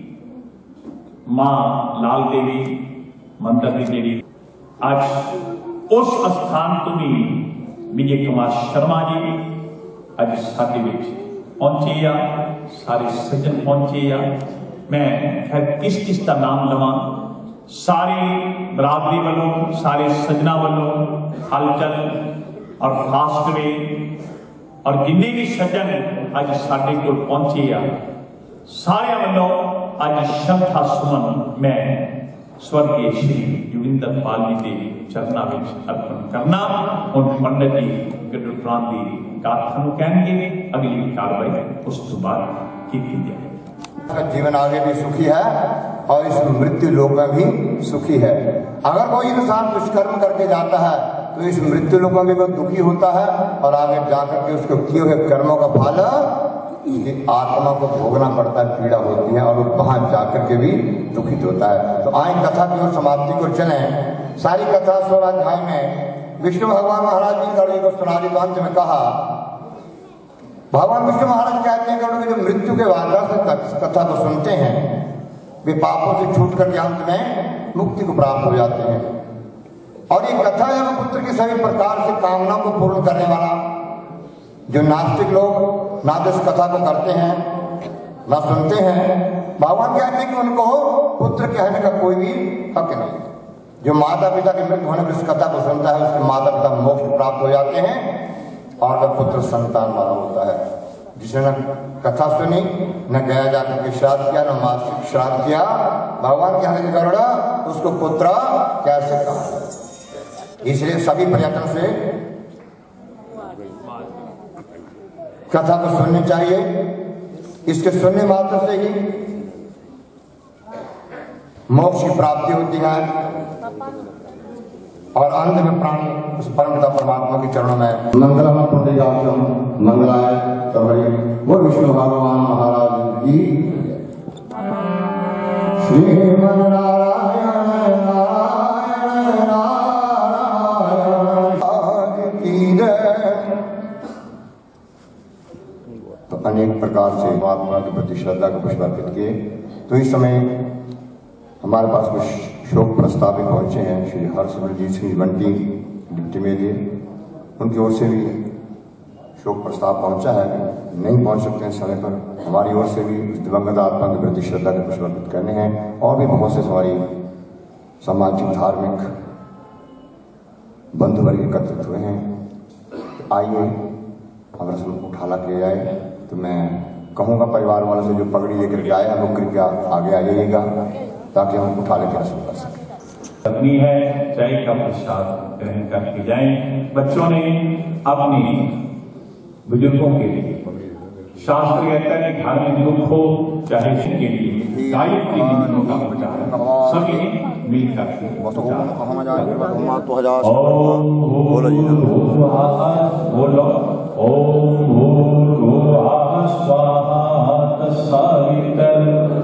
Speaker 1: मां लाल देवी मंदिर की देवी अज उस स्थान तो भी विजय कुमार शर्मा जी अज साडे विच पहुंचे आ, सारे सज्जन पहुंचे आ। मैं खैर किस का नाम लवां, सारे बरादरी वालों, सारे सज्जना वालों हलचल और फास्टवे और जिन्ने भी सज्जन अज साडे कोल पहुंचे आ, सारे वालों अज श्रद्धा सुमन मैं स्वर्गीय श्री जोगिंदर पाल जी के चरणों में अर्पण करना। और पंडित जी गरुड़ पुराण की गाथा नूं कहणगे, अगली कार्रवाई उस तो बाद की जाएगी।
Speaker 2: जीवन आगे भी सुखी है और इस मृत्यु लोक में भी सुखी है। अगर कोई इंसान दुष्कर्म करके जाता है तो इस मृत्यु लोक में भी वो दुखी होता है और आगे जाकर के उसको किए हुए कर्मों का फल उसकी आत्मा को भोगना पड़ता है, पीड़ा होती है और वो वहां जाकर के भी दुखित होता है। तो आए कथा की ओर समाप्ति को चले। सारी कथा 16 अध्याय में विष्णु भगवान महाराज जी गरुड़ को सुनादी तो अंत में कहा, भगवान विष्णु महाराज कहते हैं गरुड़ जो मृत्यु के बाद कथा को सुनते हैं वे पापों से छूट करके अंत में मुक्ति को प्राप्त हो जाते हैं। और ये कथा है वो पुत्र की सभी प्रकार से कामनाओं को पूर्ण करने वाला। जो नास्तिक लोग ना तो इस कथा को करते हैं ना सुनते हैं, भगवान कहते हैं कि उनको पुत्र कहने का कोई भी हक नहीं। जो माता पिता के मृत्यु होने पर इस कथा को सुनता है उसके माता पिता मोक्ष प्राप्त हो जाते हैं और वह पुत्र संतान वाला होता है। जिसने न कथा सुनी, न गया जाकर के श्राद्ध किया, न मासिक श्राद्ध किया, भगवान कहने के गरुड़ उसको पुत्र कैसे कहा। इसलिए सभी प्रयत्न से कथा को सुननी चाहिए। इसके सुनने मात्र से ही मोक्ष की प्राप्ति होती है और अंत में प्राणी उस परमपिता परमात्मा के चरणों में मंगलम पुण्यजातम मंगलाय तमरे वो विष्णु भगवान महाराज की श्रीमन नारायण नारायण नारायण की जय। तो अनेक प्रकार से महात्मा के प्रति श्रद्धा को पुष्प अर्पित किए। तो इस समय हमारे पास कुछ शोक प्रस्ताव भी पहुंचे हैं। श्री हर्षवर्धन सिंह बंटी डिप्टी मेयर, उनकी ओर से भी शोक प्रस्ताव पहुंचा है। नहीं पहुंच सकते हैं समय पर, हमारी ओर से भी दिवंगत आत्मा के प्रति श्रद्धा के पुष्प अर्पित करने हैं। और भी बहुत से हमारी सामाजिक धार्मिक बंधु वर्ग एकत्रित हुए हैं। आइए अगर रस्म उठाला किया जाए तो मैं कहूँगा परिवार वालों से जो पगड़ी लेकर के आए हैं वो कृपया आगे आ जाइएगा ताकि हम उठाले की रस्म कर सकें।
Speaker 1: करनी है, चाय का प्रसाद ग्रहण करके जाएं। बच्चों ने अपने बुजुर्गों के लिए शास्त्र कहता है कि घर में दुख हो चाहे उसके लिए गायत्री मंत्रों का उच्चारण सभी मिलकर ओम बोलो ओम भूर्भुवः स्वाहा तत्सवितुर्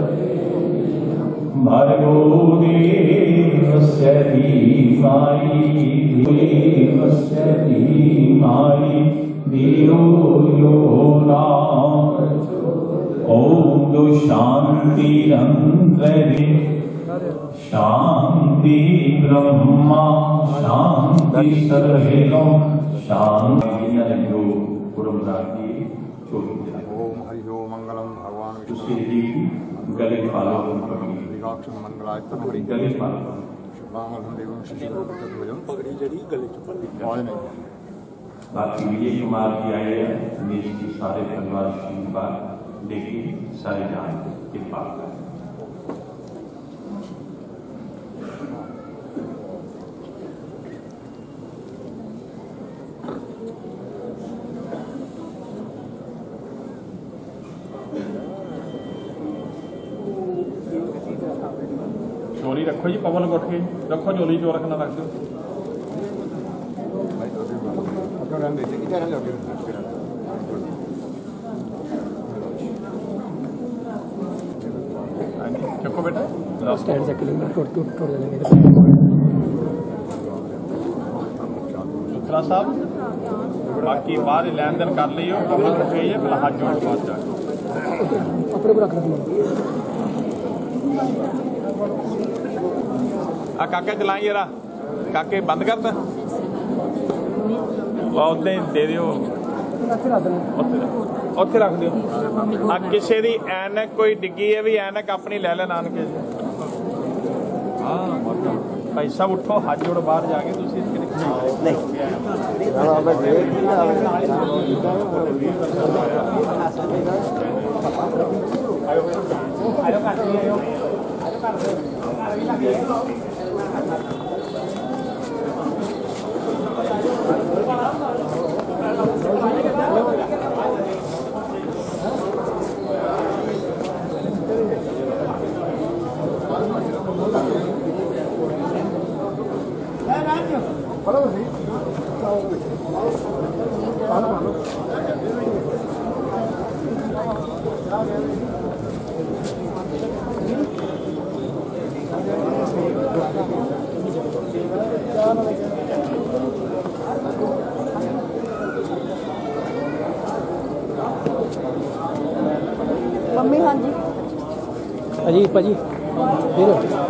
Speaker 1: भर्गो देवस्य धीमहि धियो यो नः ओम दो शांति अंतरे शांति ब्रह्मा शांति सर्वेलोक शांति जो पुरमराजी ओम हरि ओम मंगलम भगवान विष्णु गले पालो मंगलाय गले पालो पगड़ी जड़ी गले बाकी विजय कुमार जी आए हैं, देश की सारे परिवार आशीर्वाद लेके सारे जहां के पास झोली रखो जी, पवन उठ के रखो झोली, जो रखना रख दो। चुको बेटा, सुथरा साहब बाकी बाहर लैन देन कर लियो, पवन उठे ही पहला हाथ जोड़ के बाद जाके आ काके चलाई जरा, काके बंद कर उदे दे दिओ, उत्थे रख दिओ। आ किसी दी ऐनक कोई डिग्गी है भी ऐनक अपनी ले ले नानके। हाँ भाई सब उठो, हाथ जोड़ बाहर जाके तुसी
Speaker 3: मम्मी हाँ जी भाजी भाजी फिर